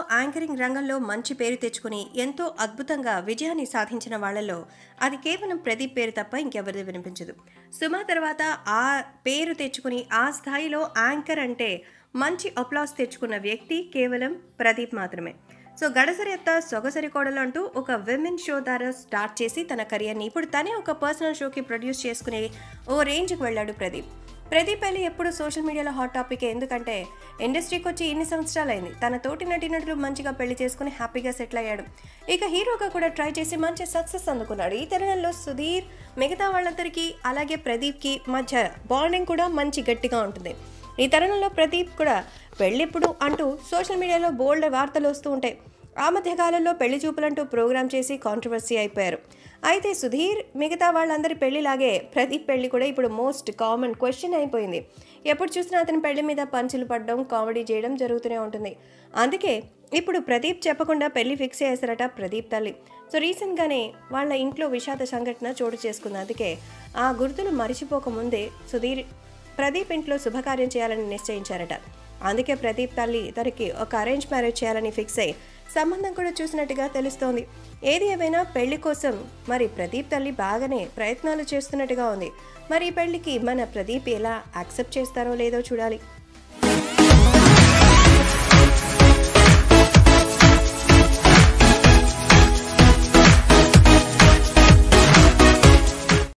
Anchoring రంగంలో మంచి పేరు తెచ్చుకుని ఎంతో అద్భుతంగా విజయాన్ని సాధించిన వాళ్ళలో అది కేవలం ప్రదీప్ పేరు తప్ప ఇంకెవరిది వినిపించదు. సుమ తర్వాత ఆ పేరు తెచ్చుకుని ఆ స్థాయిలో యాంకర్ అంటే మంచి అప్లాస్ తెచ్చుకున్న వ్యక్తి కేవలం ప్రదీప్ మాత్రమే. సో గడసరి అత్త సొగసరి కోడలు అంటూ ఒక విమెన్ షో ద్వారా స్టార్ట్ చేసి తన కెరియర్ని ఇప్పుడు తనే ఒక పర్సనల్ షోకి ప్రొడ్యూస్ చేసుకునే ఓ రేంజ్కి వెళ్ళాడు ప్రదీప్. ప్రదీప్ పెళ్లి ఎప్పుడు సోషల్ మీడియాలో హాట్ టాపిక్. ఎందుకంటే ఇండస్ట్రీకి వచ్చి ఇన్ని సంవత్సరాలైంది, తన తోటి నటినట్లు మంచిగా పెళ్లి చేసుకుని హ్యాపీగా సెటిల్ అయ్యాడు. ఇక హీరోగా కూడా ట్రై చేసి మంచి సక్సెస్ అందుకున్నాడు. ఈ తరుణంలో సుధీర్ మిగతా వాళ్ళందరికీ అలాగే ప్రదీప్కి మధ్య బాండింగ్ కూడా మంచి గట్టిగా ఉంటుంది. ఈ తరుణంలో ప్రదీప్ కూడా పెళ్ళిప్పుడు అంటూ సోషల్ మీడియాలో బోల్డ్ వార్తలు వస్తూ ఉంటాయి. ఆ మధ్య కాలంలో పెళ్లి చూపులంటూ ప్రోగ్రామ్ చేసి కాంట్రవర్సీ అయిపోయారు. అయితే సుధీర్ మిగతా వాళ్ళందరి పెళ్లిలాగే ప్రదీప్ పెళ్లి కూడా ఇప్పుడు మోస్ట్ కామన్ క్వశ్చన్ అయిపోయింది. ఎప్పుడు చూసినా అతని పెళ్లి మీద పంచులు పడడం, కామెడీ చేయడం జరుగుతూనే ఉంటుంది. అందుకే ఇప్పుడు ప్రదీప్ చెప్పకుండా పెళ్లి ఫిక్స్ చేశారట ప్రదీప్ తల్లి. సో రీసెంట్గానే వాళ్ళ ఇంట్లో విషాద సంఘటన చోటు చేసుకుంది. అందుకే ఆ గుర్తులు మరిచిపోకముందే సుధీర్ ప్రదీప్ ఇంట్లో శుభకార్యం చేయాలని నిశ్చయించారట. అందుకే ప్రదీప్ తల్లి తనకి ఒక అరేంజ్ మ్యారేజ్ చేయాలని ఫిక్స్ అయ్యి సంబంధం కూడా చూసినట్టుగా తెలుస్తోంది. ఏది ఏమైనా పెళ్లి కోసం మరి ప్రదీప్ తల్లి బాగానే ప్రయత్నాలు చేస్తున్నట్టుగా ఉంది. మరి ఈ పెళ్లికి మన ప్రదీప్ ఎలా యాక్సెప్ట్ చేస్తారో లేదో చూడాలి.